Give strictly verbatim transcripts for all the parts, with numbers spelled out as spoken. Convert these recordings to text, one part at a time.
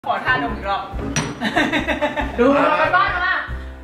ขอท่าดมอีกรอบดูเราไปบ้านมา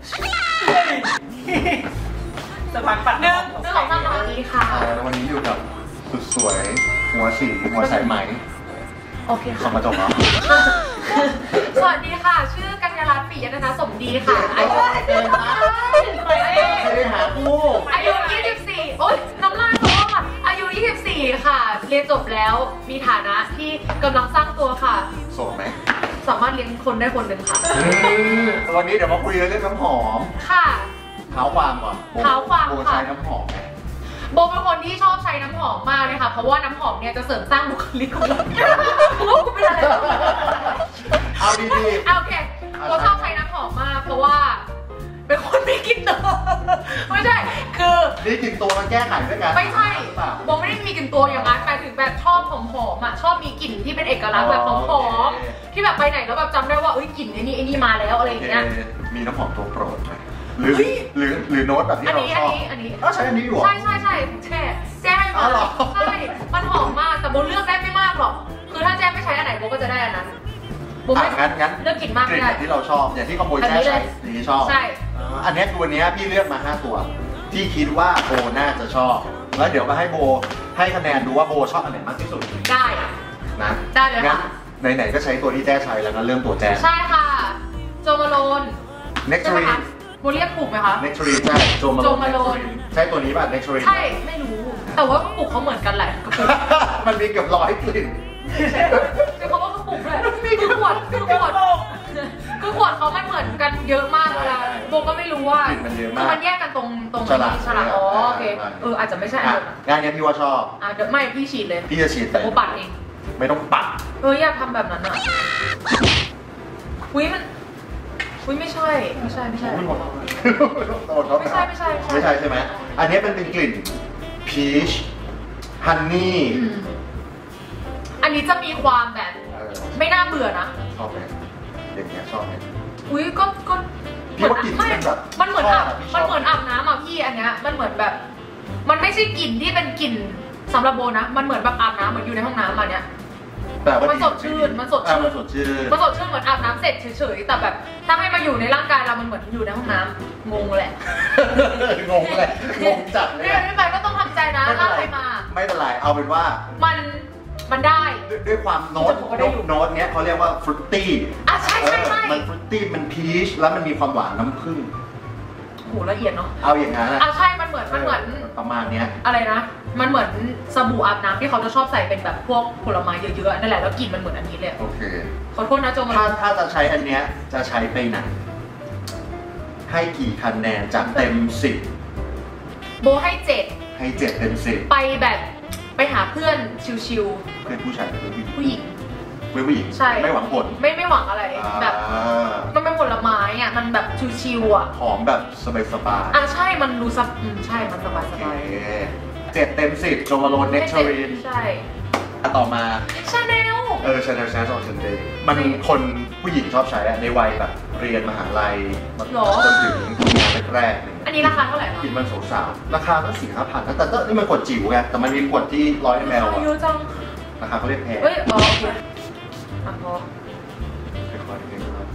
สะพานปัดหนึ่งสองสามสวัสดีค่ะวันนี้อยู่กับสุดสวยหัวสีหัวสายไหมโอเคค่ะส่งมาจบแล้วสวัสดีค่ะชื่อกัญญารัตน์ปิยะนันทสมดีค่ะอายุเดินมาไปไปหาคู่อายุยี่สิบสี่โอ๊ยน้ำลายร้อนค่ะอายุยี่สิบสี่ค่ะเรียนจบแล้วมีฐานะที่กำลังสร้างตัวค่ะโสดไหมสามารถเลี้ยงคนได้คนหนึ่งค่ะวันนี้เดี๋ยวมาคุยเรื่องน้ำหอมค่ะเท้าความก่อนเท้าความค่ะใช้น้ำหอมโบเป็นคนที่ชอบใช้น้ำหอมมากเลยค่ะเพราะว่าน้ำหอมเนี่ยจะเสริมสร้างบุคลิกของเราเพราะว่ากูเป็นอะไรเอาดีๆโอเคโบชอบใช้น้ำหอมมากเพราะว่าเป็นคนไม่กินตัวไม่ใช่คือนี่กินตัวมาแก้ไขด้วยกันไม่ใช่โบไม่ได้มีกลิ่นตัวอย่างนั้นหมายถึงแบบชอบหอมๆอ่ะชอบมีกลิ่นที่เป็นเอกลักษณ์แบบหอมๆที่แบบไปไหนแล้วแบบจำได้ว่าเอ้ยกลิ่นไอ้นี่ไอ้นี่มาแล้วอะไรอย่างเงี้ยมีน้ำหอมตัวโปรดไหมหรือหรือหรือโน้ตแบบที่เราชอบอันนี้ก็ใช้อันนี้อยู่ใช่ใช่ใช่แช่แจ้ให้มาใช่มันหอมมากแต่โบเลือกได้ไม่มากหรอกคือถ้าแจ้ไม่ใช้อันไหนโบก็จะได้อันนั้นโบไม่งั้นงั้นเลือกกลิ่นมากไม่ได้ที่เราชอบอย่างที่ขโมยแจ้ใช้อย่างนี้ชอบใช่อันนี้ตัวนี้พี่เลือกมาห้าตัวที่คิดว่าโบน่าจะชอบแล้วเดี๋ยวมาให้โบให้คะแนนดูว่าโบชอบอันไหนมากที่สุดได้นะได้เลยค่ะไหนๆก็ใช้ตัวที่แจ้ใช้แล้วก็เริ่มตัวแจ้ใช่ค่ะโจมาโลนเน็กทรีโบเรียกถูกไหมคะเน็กทรีใช่โจมาโลนใช่ตัวนี้ป่ะเน็กทรีใช่ไม่รู้แต่ว่ากระปุกเขาเหมือนกันแหละกระปุกมันมีเกือบร้อยกลิ่นคือเขาว่ากระปุกเลยคือขวดคือขวดคือขวดเขามันเหมือนกันเยอะมากเลยโบก็ไม่รู้ว่าคือมันแยกกันตรงตรงฉลากฉลากอ๋อโอเคเอออาจจะไม่ใช่อันนั้นงานนี้พี่ว่าชอบอ่ะเดี๋ยวไม่พี่ฉีดเลยพี่จะฉีดแต่โบปัดเองไม่ต้องปัดเอออยากทำแบบนั้นอ่ะอุ้ยมันอุ้ยไม่ใช่ไม่ใช่ไม่ใช่ไม่ใช่ไม่ใช่ไม่ใช่ใช่ไหมอันนี้เป็นเป็นกลิ่นพีชฮันนี่อันนี้จะมีความแบบไม่น่าเบื่อนะชอบไหมอย่างเงี้ยชอบไหมอุ้ยก็ก็เหมือนไม่มันเหมือนอาบมันเหมือนอาบน้ำอ่ะพี่อันเนี้ยมันเหมือนแบบมันไม่ใช่กลิ่นที่เป็นกลิ่นสำหรับโบนะมันเหมือนแบบอาบน้ำเหมือนอยู่ในห้องน้ำมาเนี้ยมันสดชื่นมันสดชื่นมันสดชื่นเหมือนอาบน้ำเสร็จเฉยๆแต่แบบถ้าให้มาอยู่ในร่างกายเรามันเหมือนอยู่ในห้องน้ำงงแหละงงเลยงงจัดเลยไม่ไปก็ต้องทำใจนะร่างใครมาไม่เป็นไรเอาเป็นว่ามันมันได้ด้วยความโน้ตโน้ตเนี้ยเขาเรียกว่าฟรุตตี้อ่ะใช่ใช่ใช่มันฟรุตตี้มันพีชแล้วมันมีความหวานน้ำผึ้งโหละเอียดเนาะเอาอย่างนั้นอ่ะใช่มันเหมือนมันเหมือนประมาณเนี้ยอะไรนะมันเหมือนสบู่อาบน้ำที่เขาจะชอบใส่เป็นแบบพวกผลไม้เยอะๆนั่นแหละแล้วกลิ่นมันเหมือนอันนี้เลยโอเคขอโทษนะโจมาถ้าถ้าจะใช้อันเนี้ยจะใช้ไปไหนให้กี่คะแนนจากเต็มสิบโบให้เจ็ดให้เจ็ดเต็มสิบไปแบบไปหาเพื่อนชิวๆเพื่อนผู้ชายหรือเพื่อนผู้หญิงเพื่อนผู้หญิงใช่ไม่หวังผลไม่ไม่หวังอะไรแบบมันเป็นผลไม้อ่ะมันแบบชิวๆอ่ะหอมแบบสบายๆอ่ะใช่มันดูซับใช่มันสบายสบายเจ็ดเต็มสิบโจมาโลนเน็กทรีนใช่ต่อมาชาแนลเออชาแนลชาแนลชันเดย์มันคนผู้หญิงชอบใช้ในวัยแบบเรียนมหาลัยจนถึงงานแรกๆอันนี้ราคาเท่าไหร่กินมันสาวๆราคาก็สี่ห้าพันแต่ก็นี่มันขวดจิ๋วไงแต่มันมีขวดที่ร้อยมลเยอะจังราคาเขาเรียกแพงเฮ้ยอ๋อโอเคอ่ะพอค่อยๆค่อย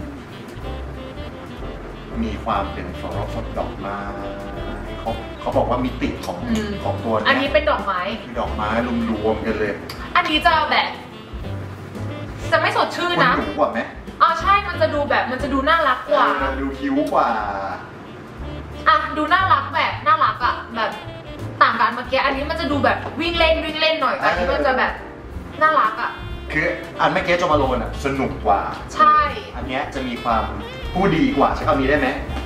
ๆมีความเป็นฟลอรัลสดดอกไม้เขาเขาบอกว่ามีติดของของตัวนี้อันนี้เป็นดอกไม้ดอกไม้รวมๆกันเลยอันนี้จะแบบจะไม่สดชื่นนะดูกว่าไหมอ๋อใช่มันจะดูแบบมันจะดูน่ารักกว่าดูคิ้วกว่าอ่ะดูน่ารักแบบน่ารักอ่ะแบบต่างกันเมื่อกี้อันนี้มันจะดูแบบวิ่งเล่นวิ่งเล่นหน่อยอันนี้มันจะแบบน่ารักอ่ะคืออันเมื่อกี้โจมาโลนอ่ะสนุกกว่าใช่อันนี้จะมีความผู้ดีกว่าใช้คำนี้ได้ไหม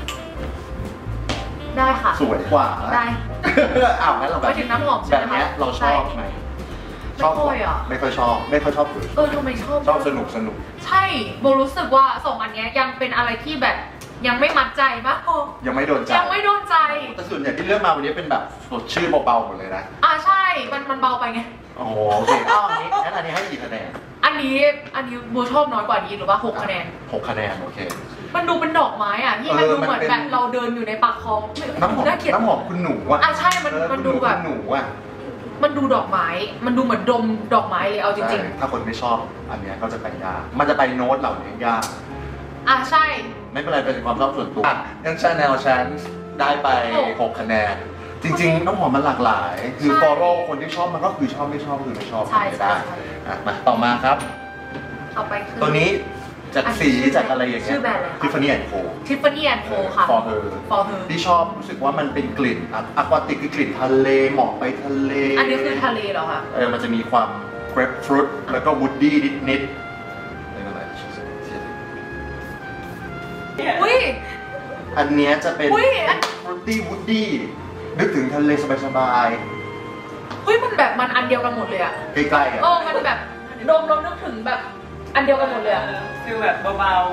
ได้ค่ะสวยกว่าได้อ้าวงั้นเราแบบถึงน้ำหอมแบบนี้เราชอบไหมชอบอ่ะไม่ค่อยชอบไม่ค่อยชอบเลยเออทำไมชอบชอบสนุกสนุกใช่โบรู้สึกว่าสองอันนี้ยังเป็นอะไรที่แบบยังไม่มัดใจปะโอ้ยังไม่โดนใจยังไม่โดนใจแต่ส่วนใหญ่ที่เลือกมาวันนี้เป็นแบบสดชื่อเบาๆหมดเลยนะอ่าใช่มันมันเบาไปไงโอ้โอเคอ้าวอันนี้งั้นอันนี้ให้กี่คะแนนอันนี้อันนี้โบชอบน้อยกว่านี้หรือว่าหกคะแนนหกคะแนนโอเคมันดูเป็นดอกไม้อ่ะที่มันดูเหมือนแบบเราเดินอยู่ในปากคลองน้ำหอมน้ำหอมคุณหนูอ่ะอ่ะใช่มันมันดูแบบหนูอ่ะมันดูดอกไม้มันดูเหมือนดมดอกไม้เลยเอาจริงๆถ้าคนไม่ชอบอันเนี้ยก็จะไปยากมันจะไปโน้ตเหล่านี้ยากอ่ะใช่ไม่เป็นไรเป็นความชอบส่วนตัวยังชาแนลฉันได้ไปหกคะแนนจริงๆน้ำหอมมันหลากหลายคือฟอโรคนที่ชอบมันก็คือชอบไม่ชอบคือไม่ชอบไม่ได้มาต่อมาครับต่อไปคือตัวนี้จากสีจากอะไรอย่างเงี้ยชื่อแบรนด์อะไร Tiffany แอนด์ Co Tiffany แอนด์ Co ค่ะ for her for her ที่ชอบรู้สึกว่ามันเป็นกลิ่นอะควาติกคือกลิ่นทะเลเหมาะไปทะเลอันนี้คือทะเลเหรอคะเออมันจะมีความเกรปฟรุตแล้วก็วูดดี้นิดๆอุ้ยอันเนี้ยจะเป็นฟรุตตี้วูดดี้นึกถึงทะเลสบายๆเฮ้ยมันแบบมันอันเดียวกันหมดเลยอะใกล้ๆกันเออมันแบบดมแล้วนึกถึงแบบอันเดียวกันหมดเลยอะฟีลแบบเบา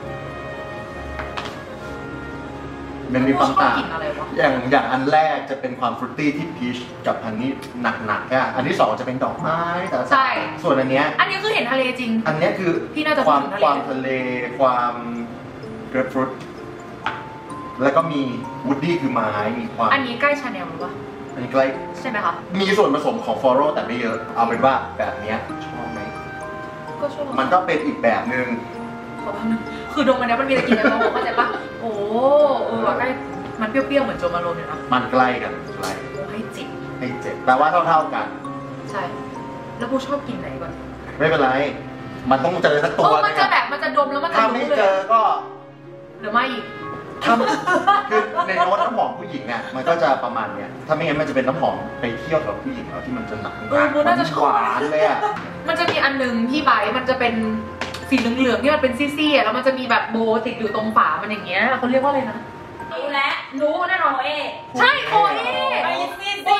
ๆมันมีความต่างอย่างอย่างอันแรกจะเป็นความฟรุตตี้ที่พีชกับอันนี้หนักๆอ่ะอันที่สองจะเป็นดอกไม้แต่ใช่ส่วนอันเนี้ยอันนี้คือเห็นทะเลจริงอันนี้คือพี่น่าจะความความทะเลความเกรปฟรุตแล้วก็มีวูดดี้คือไม้มีความอันนี้ใกล้ชาแนลหรือเปล่าอันนี้ใกล้ใช่ไหมคะมีส่วนผสมของฟลอโรแต่ไม่เยอะเอาเป็นว่าแบบเนี้ยชอบไหมก็ชอบมันก็เป็นอีกแบบนึงขอแป๊บนึงคือดมมันเนี้ยมันมีตะกี้ในมะม่วงเข้าใจปะโอ้เออใกล้มันเปรี้ยวๆเหมือนโจมาโรนอยู่นะมันใกล้กันใกล้ให้จิบให้เจ็บแต่ว่าเท่าๆกันใช่แล้วกูชอบกินไหนก่อนไม่เป็นไรมันต้องเจอสักตัวมันจะแบบมันจะดมแล้วมันจะรู้เลยถ้าไม่เจอก็หรือไม่อีกถ้าคือในโน้ตน้ำหอมผู้หญิงอ่ะมันก็จะประมาณเนี้ยถ้าไม่งั้นมันจะเป็นน้ำหอมไปเที่ยวกับผู้หญิงแล้วที่มันจะหนักหวานเลยอ่ะมันจะมีอันนึงพี่ไบมันจะเป็นสีเหลืองๆที่มันเป็นซี่ๆแล้วมันจะมีแบบโบติดอยู่ตรงฝามันอย่างเงี้ยเขาเรียกว่าอะไรนะรู้แล้วรู้แน่นอนเอใช่โคเอไอซี่ซี่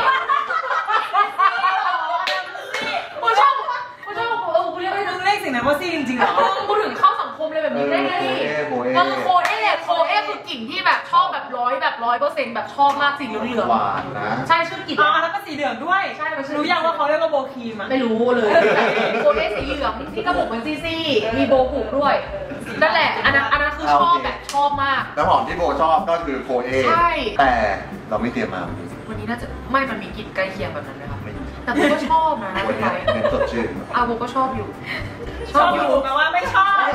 กูชอบกูชอบกูเออกูเรียกไม่รู้เลขสิ่งนั้นว่าซี่จริงๆเหรอกูถึงเข้าสังคมเลยแบบนี้ได้ไงมันโคเอโคเอคือกลิ่นที่แบบชอบแบบร้อยแบบร้อยเปอร์เซ็นต์แบบชอบมากสีเหลืองหวานนะใช่ชื่อกลิ่นอ๋อแล้วก็สีเหลืองด้วยใช่รู้ยังว่าเขาเรียกว่าโบครีมอ่ะไม่รู้เลยโคเอสีเหลืองที่กระปุกเป็นซี่ๆมีโบผูกด้วยนั่นแหละอันนั้นอันนั้นคือชอบแบบชอบมากน้ำหอมที่โบชอบก็คือโคเอใช่แต่เราไม่เตรียมมาวันนี้น่าจะไม่มันมีกลิ่นใกล้เคียงแบบนั้นไหมคะแต่โบก็ชอบนะวันนี้เป็นสดชื่นอ่ะโบก็ชอบอยู่ชอบอยู่แปลว่าไม่ชอบ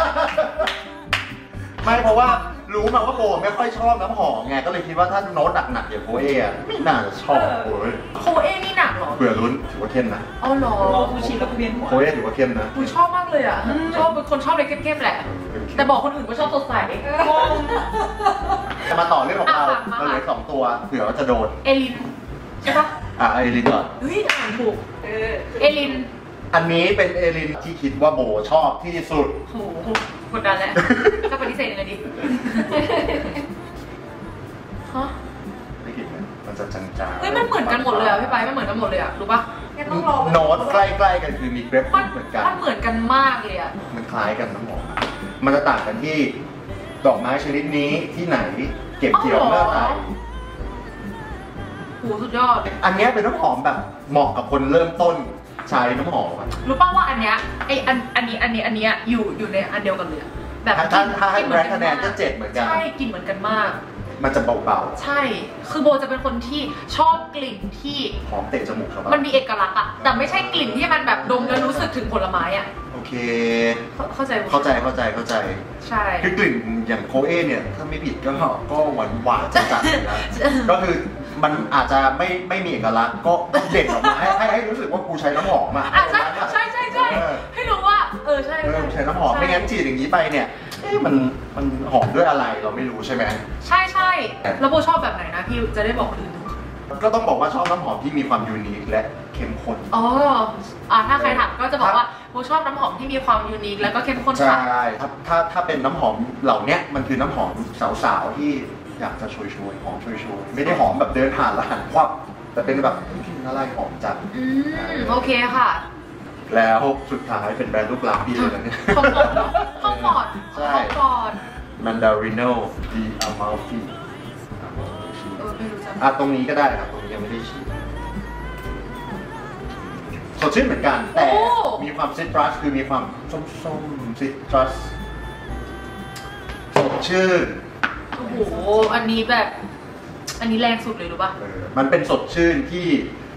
ไม่เพราะว่ารู้มาว่าโบไม่ค่อยชอบน้ำหอมไงก็เลยคิดว่าถ้าโน้ตหนักๆอย่างโคเออะไม่น่าจะชอบโอ้ยโคเอนี่หนักหรอเบื่อลุ้นถือว่าเข้มนะอ๋อหรอกูชินแล้วกูเวียนหัวโคเอถือว่าเข้มนะกูชอบมากเลยอ่ะชอบเป็นคนชอบอะไรเข้มๆแหละแต่บอกคนอื่นว่าชอบสดใสจะมาต่อเรื่องของเราเราเหลือสองตัวเผื่อว่าจะโดนเอลินใช่ปะอ่ะเอลินก่อนเฮ้ยอ่านถูกเอลินอันนี้เป็นเอลินที่คิดว่าโบชอบที่สุดโอ้โหกดดันแล้วก็ปฏิเสธเลยดิฮะไม่คิดเลยมันจะจางๆเฮ้ยมันเหมือนกันหมดเลยอ่ะพี่ไปมันเหมือนกันหมดเลยอ่ะรู้ปะโน้ตใกล้ๆกันคือมีเกรปเหมือนกันมันเหมือนกันมากเลยอ่ะมันคล้ายกันน้ำหอมมันจะต่างกันที่ดอกไม้ชนิดนี้ที่ไหนเก็บเกี่ยวเมื่อไหร่โหสุดยอดอันนี้เป็นน้ำหอมแบบเหมาะกับคนเริ่มต้นใช้น้ำหอมรู้ป่าวว่าอันเนี้ยไออันอันนี้อันนี้อันนี้อยู่อยู่ในอันเดียวกันเลยแบบถ้าถ้าให้แบรนด์คะแนนก็เจ็ดเหมือนกันใช่กลิ่นเหมือนกันมากมันจะเบาๆใช่คือโบจะเป็นคนที่ชอบกลิ่นที่หอมเตะจมูกชาวบ้านมันมีเอกลักษณ์อะแต่ไม่ใช่กลิ่นที่มันแบบดมแล้วรู้สึกถึงผลไม้อะโอเคเข้าใจเข้าใจเข้าใจเข้าใจใช่คือกลิ่นอย่างโคเอเนี่ยถ้าไม่ผิดก็ก็หวานหวานจัดๆนะก็คือมันอาจจะไม่ไม่มีเอกลักษณ์ก็เด็ดออกมาให้ให้ให้รู้สึกว่ากูใช้น้ำหอมอ่ะใช่ใช่ใช่ใช่ให้รู้ว่าเออใช่ใช้น้ำหอมไม่งั้นจีดอย่างนี้ไปเนี่ยมันมันหอมด้วยอะไรเราไม่รู้ใช่ไหมใช่ใช่แล้วโบชอบแบบไหนนะพี่จะได้บอกคนอื่นก็ต้องบอกว่าชอบน้ำหอมที่มีความยูนิคและเข้มข้นอ๋ออ่าถ้าใครถามก็จะบอกว่าโบชอบน้ำหอมที่มีความยูนิคแล้วก็เข้มข้นใช่ถ้าถ้าถ้าเป็นน้ำหอมเหล่านี้มันคือน้ำหอมสาวๆที่อยากจะช่วยช่วยหอมช่วยช่วยไม่ได้หอมแบบเดินผ่านแล้วหันควับแต่เป็นแบบกลิ่นอะไรหอมจัดอืมโอเคค่ะแล้วสุดท้ายเป็นแบรนด์ลูกหลานพี่เลยนะเนี่ยข้าวฟอดข้าวฟอดใช่ข้าวฟอด Mandarino di Amalfi อ่ะตรงนี้ก็ได้ครับตรงนี้ยังไม่ได้ชี้สดชื่นเหมือนกันแต่มีความซิตรัสคือมีความส้มๆซิตรัสสดชื่นโอ้โหอันนี้แบบอันนี้แรงสุดเลยรู้ป่ะมันเป็นสดชื่นที่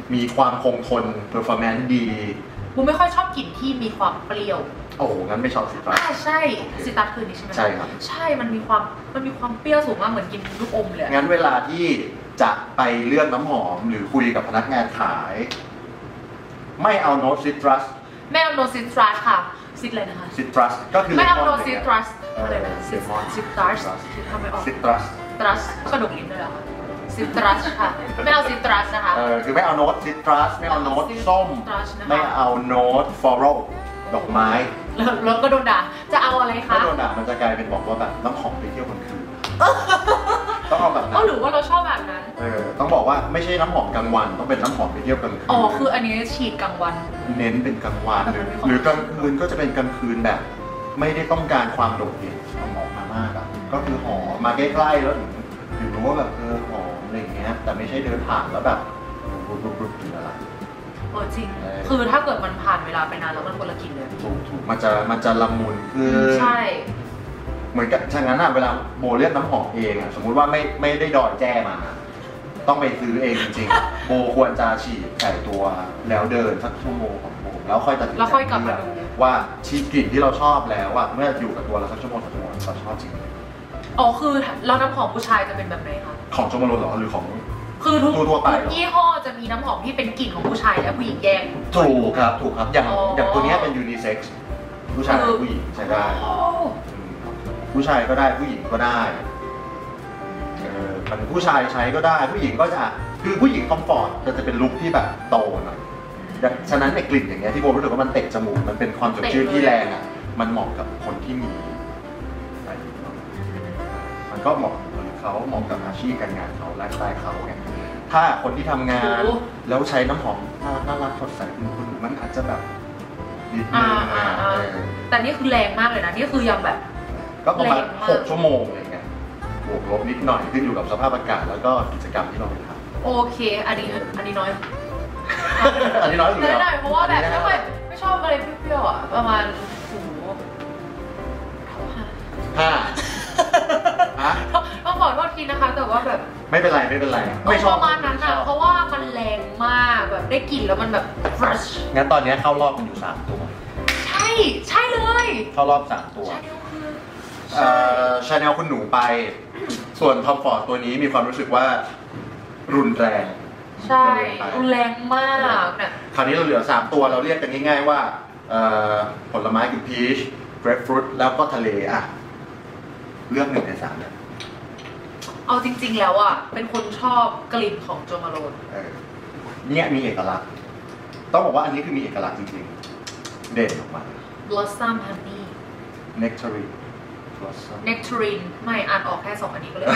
มีความคงทน performance ดีบูไม่ค่อยชอบกลิ่นที่มีความเปรี้ยวโอ้โหงั้นไม่ชอบซิตรัสอ่าใช่ซิตรัสคือนี้ใช่ไหมใช่ครับใช่มันมีความมันมีความเปรี้ยวสูงมากเหมือนกินลูกอมเลยงั้นเวลาที่จะไปเลือกน้ำหอมหรือคุยกับพนักงานขาย ไม่เอาโน้ตซิตรัสไม่เอาโนซิตรัสค่ะซิตอะไรนะคะซิตรัสก็คือไม่เอาเลโนมอนซิตรัสเออะไรอนะเลซิตมอนซิตรัสทำไม่ออกซิตรัสตรัสกระดกลิ้นด้วยเหรอคะซิตรัสค่ะไม่เอาซิตรัสนะคะเออคือไม่เอาโน้ตซิตรัสไม่เอาโน้ตส้มซิตรัสนะคะไม่เอาโน้ตฟลอรัลดอกไม้แล้วแล้วก็โดนด่าจะเอาอะไรคะถ้าโดนด่ามันจะกลายเป็นบอกว่าแบบน้ำหอมไปเที่ยวกลางคืนต้องเอาแบบนั้ก็นหรือว่าเราชอบแบบนั้นเออต้องบอกว่าไม่ใช่น้ำหอมกลางวัน ต้องเป็นน้ำหอมไปเที่ยวกลางคืนอ๋อคืออันนี้ฉีดกลางวันเน้นเป็นกลางวันหรือแต่มันไม่ค่อยหรือกลางคืนก็จะเป็นกลางคืนแบบ ไม่ได้ต้องการความโดดเด่นเอาหอมมามากอะก็คือหอมมาใกล้ๆแล้วถึงถึงรู้ว่าแบบเออหอมอะไรอย่างเงี้ยแต่ไม่ใช่เดินผ่านแล้วแบบรุบรุบรุบหรืออะไรเออจริงเออคือถ้าเกิดมันผ่านเวลาไปนานแล้วมันคนละกลิ่นเลยถูกถูกมันจะมันจะละมุนคือใช่เหมือนกับฉะนั้นอะเวลาโบเลือกน้ำหอมเองอะสมมุติว่าไม่ไม่ได้ดอยแจ้มา ต้องไปซื้อเองจริงๆ โบควรจะฉีดใส่ตัวแล้วเดินสักชั่วโมงของโบแล้วค่อยตัดสินใจแล้วค่อยกลับมาดูว่าฉีดกลิ่นที่เราชอบแล้วอะเมื่ออยู่กับตัวเราสักชั่วโมงสองชั่วโมงเราชอบจริงอ๋อคือแล้วน้ำหอมผู้ชายจะเป็นแบบไหนคะของโจมาโรนเหรอหรือของคือทุกทั่วๆไปเหรอทุกยี่ห้อจะมีน้ำหอมที่เป็นกลิ่นของผู้ชายและผู้หญิงแยกถูกครับถูกครับอย่างอ๋อออย่างตัวเนี้ยเป็นยูนิเซ็กซ์ผู้ชายกับผู้หญิงใช้ได้อ๋ออืมผู้ชายก็ได้ผู้หญิงก็ได้เออมันผู้ชายใช้ก็ได้ผู้หญิงก็จะคือผู้หญิงคอมฟอร์ตจะจะเป็นลุคที่แบบโตหน่อยอย่างฉะนั้นในกลิ่นอย่างเงี้ยที่โบรู้สึกว่ามันเตะจมูกมันเป็นความสดชื่นที่แรงอ่ะมันเหมาะกับคนที่มีอะไรอย่างเงี้ยมันก็เหมาะกับเขาเหมาะกับอาชีพการงานเขาไลฟ์สไตล์เขาไงถ้าคนที่ทำงานโอ้แล้วใช้น้ำหอมน่าน่ารักสดใสคุณคุณมันอาจจะแบบนิดนึอ่าง อ่านะอ่าเออแต่นี่คือแรงมากเลยนะนี่คือยังแบบก็ประมาณแรงมากหกชั่วโมงอะไรเงี้ยบวกลบนิดหน่อยขึ้นอยู่กับสภาพอากาศแล้วก็กิจกรรมที่เราไปทโอเค อันนี้อันนี้น้อยำอันนี้น้อยอยู่ไม่แล้วได้เพราะว่าแบบไม่ค่อยไม่ชอบอะไรเปรี้ยวๆอ่ะประมาณโอ้โหเท่าห้าห้าฮะต้องขอโทษทีนะคะ แต่ว่าแบบไม่เป็นไรไม่เป็นไรไม่ชอบประมาณนั้นอ่ะเพราะว่ามันแรงมากแบบได้กลิ่นแล้วมันแบบ fresh งั้นตอนนี้เข้ารอบมันอยู่สามตัวใช่ใช่เลยเข้ารอบสามตัวใช่คือเอ่อชาแนลคุณหนูไป ส่วนทอมฟอร์ดตัวนี้มีความรู้สึกว่ารุนแรงใช่รุนแรงมากเนี่ยคราวนี้เราเหลือสามตัวเราเรียกกันง่ายๆว่าเอ่อผลไม้คือพีชเกรปฟรุตแล้วก็ทะเลอ่ะเลือกหนึ่งในสามเนี่ยเอาจริงๆแล้วอ่ะเป็นคนชอบกลิ่นของโจมาโรนเออเนี่ยมีเอกลักษณ์ ต้องบอกว่าอันนี้คือมีเอกลักษณ์จริงๆ เด่นออกมา Blossom Honey Nectarine Blossom Nectarine ไม่อ่านออกแค่สองอันนี้ก็เลย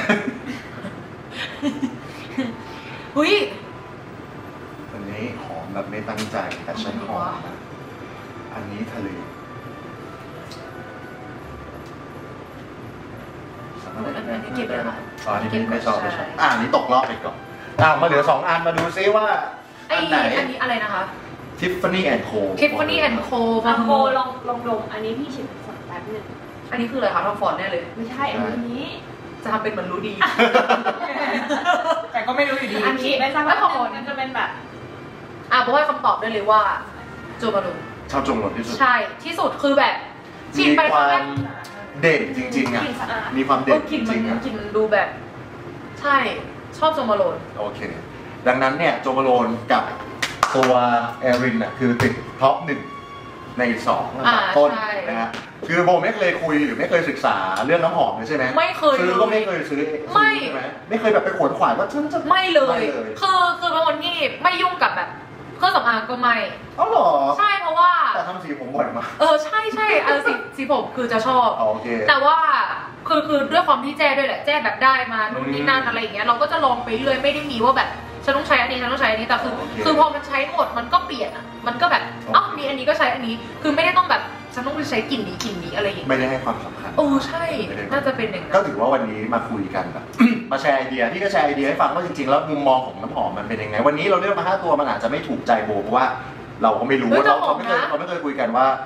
หุ้ยอันนี้หอมแบบไม่ตั้งใจแต่ฉันหอมนะอันนี้ทะเลอันนี้เก็บเลยค่ะอ๋ออันนี้ไม่ชอบไม่ชอบอ่าอันนี้ตกรอบไปก่อนอ่ามาเหลือสองอันมาดูซิว่าไออันไหนอันนี้อะไรนะคะ Tiffany and Co Tiffany and Co มาโคลองลองดมอันนี้พี่ชิมสักแป๊บหนึงอันนี้คืออะไรคะทอมฟอร์ดแน่เลยไม่ใช่อันนี้จะทำเป็นเหมือนรู้ดีแต่ก็ไม่รู้อยู่ดีอันนี้ไม่ทราบว่ามันจะเป็นแบบอ่ะบอกให้คำตอบได้เลยว่าโจมาโรนชอบจงหลดที่สุดใช่ที่สุดคือแบบฉีดมีไปความแรกเด่นจริงๆอ่ะกลิ่นสะอาดมีความเอเด่อน กจลิ่นมันริงๆอ่ะกลิ่นดูแบบ ใช่ชอบโจมาโรนโอเค ดังนั้นเนี่ยโจมาโรนกับตัวแอรินอ่ะคือติดท็อปหนึ่งในสองลำดับต้นนะฮะคือโบไม่เคยคุยหรือไม่เคยศึกษาเรื่องน้ำหอมเลยใช่ไหมไม่เคยซื้อก็ไม่เคยซื้อไม่ใช่ไหมไม่เคยแบบไปขวนขวายว่าฉันจะไม่เลยไม่เลยคือคือเป็นคนที่ไม่ยุ่งกับแบบเครื่องสำอางก็ไม่อ๋อเหรอใช่เพราะว่าแต่ทำสีผมบ่อยมากเออใช่ใช่เออสีสีผมคือจะชอบอ๋อโอเคแต่ว่าคือคือด้วยความที่แจ้ด้วยแหละแจ้แบบได้มานู่นนี่นั่นอืมอะไรอย่างเงี้ยเราก็จะลองไปเรื่อยไม่ได้มีว่าแบบฉันต้องใช้อันนี้ฉันต้องใช้อันนี้แต่คือโอเคคือพอมันใช้หมดมันก็เปลี่ยนอ่ะมันก็แบบเอ้ามีอันนี้ก็ใช้อันนี้ คือไม่ได้ต้องแบบฉันต้องไปใช้กลิ่นนี้กลิ่นนี้อะไรอย่างเงี้ยไม่ได้ให้ความสำคัญโอ้ใช่น่าจะเป็นอย่างนั้ก็นถือว่าวันนี้มาคุยกันแบบ มาแชร์ไอเดียที่ก็แชร์ไอเดียให้ฟังว่าจริงๆแล้วมุมมองของน้ำหอมมันเป็นยังไงวันนี้เราเลือกมาห้าตัวมันอาจจะไม่ถูกใจโบเพราะว่าเราก็ไม่รู้เฮ้ยเราแต่หอเรามไม่เคยนะเราไม่เคยคุยกันว่า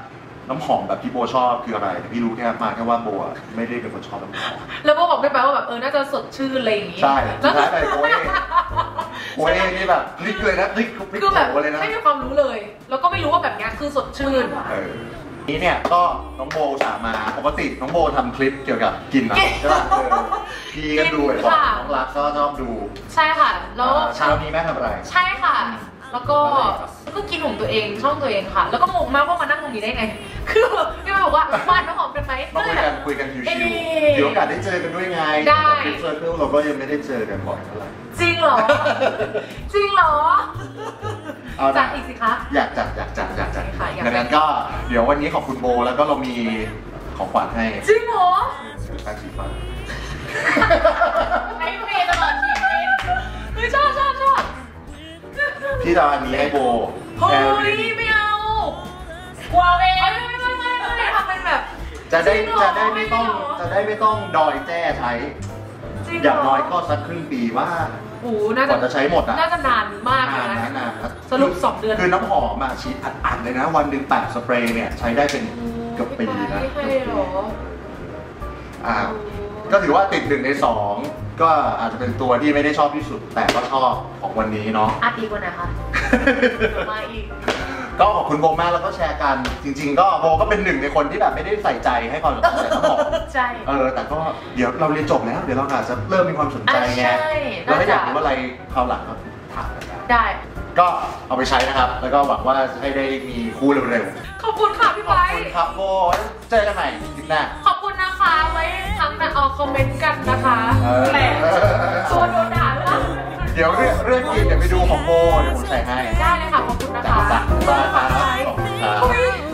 น้ำหอมแบบที่โบชอบคืออะไรแต่พี่รู้แค่มาแค่ว่าโบอะไม่ได้เป็นคนชอบน้ำหอมแล้วโบบอกได้ไหมว่าแบบเออน่าจะสดชื่นอะไรอย่างงี้ใช่สุดท้ายไปโบเอโบเอนี่แบบพลิกเลยนะพลิกพลิกคือแบบโผล่เลยนะไม่มีความรู้เลย แล้วก็ไม่รู้ว่าแบบเนี้ยคือสดชื่นเออนี้เนี่ยก็น้องโบสามาปกติน้องโบทำคลิปเกี่ยวกับกินนะใช่ป่ะเออพี่ก็ดูบ่อยๆน้องรักก็ชอบดูใช่ค่ะ แล้วอ่าเช้านี้แม่ทำอะไรใช่ค่ะ แล้วก็ก็กินของตัวเองช่องตัวเองค่ะ แล้วก็งงมากว่ามานั่งตรงนี้ได้ไง คือพี่มาบอกว่าบ้านน้องหอมเป็นไหมมาคุยกันคุยกันชิวๆเดี๋ยวโอกาสได้เจอกันด้วยไงได้คลิปเซอร์เคิลเราก็ยังไม่ได้เจอกันบ่อยเท่าไหร่จริงเหรอ จริงเหรอเอาจันะดอีกสิคะอยากจัดอยากจัดอยากจัดค่ะอยากดังนั้นก็เดี๋ยววันนี้ขอบคุณโบแล้วก็เรามีของขวัญให้จริงเหรอแป้งสีฟันไอ้เมย์ตลอดชีวิตเฮ้ยชอบชอบชอบพี่จะเอาอันนี้ให้โบเฮ้แอลยลี่ไม่เอากลัวเองไม่ไม่ไม่ไม่ไม่ทำเป็นแบบจะได้จริงเหรอจะได้ไม่ต้องไม่เหรอจะได้ไม่ต้องดอยแจ้ใช้จริงอเหรย่างน้อยก็สักครึ่งปีว่าโอ้โหน่าก จะว่าจะใช้หมดอ่ะน่าจะนานมากเลนาย นนะนะนานนะสรุปสองเดือนคือน้ำหอมอ่ะชีดอัดๆเลยนะ วันหนึ่งแปดสเปรย์เนี่ยใช้ได้เป็นเกือบปีนะไม่ให้หรออ่าก็ถือว่าติดหนึ่งในสองก็อาจจะเป็นตัวที่ไม่ได้ชอบที่สุด แต่ก็ชอบของวันนี้เนาะอัดอีกวันไหนคะมาอีกก็ขอบคุณโบมากแล้วก็แชร์กัน จริง ๆ ก็โบก็เป็นหนึ่งในคนที่แบบไม่ได้ใส่ใจให้ความสนใจน้ำหอมใช่เออแต่ก็เดี๋ยวเราเรียนจบแล้วเดี๋ยวเราอาจจะเริ่มมีความสนใจไงอ่ะใช่เราไม่อยากน่าจะรู้อะไรคราวหลังก็ถามกันได้ได้ก็เอาไปใช้นะครับ แล้วก็หวังว่าจะให้ได้มีคู่เร็วขอบคุณค่ะพี่ๆขไบอบร์คุณทครับโบเจอกันใหม่คลิปหน้าขอบคุณนะคะไว้ครั้งหน้าเอาคอมเมนต์กันนะคะเออแหมตัวโดนด่าด้วยนะเดี๋ยวเรื่องเรื่องกินเดี๋ยวไปดูของโบเดี๋ยวผมใส่ให้ได้เลยค่ะขอบคุณนะจ้าคะจ้าบ๊ายบายครับขอบคุณครับเฮ้ย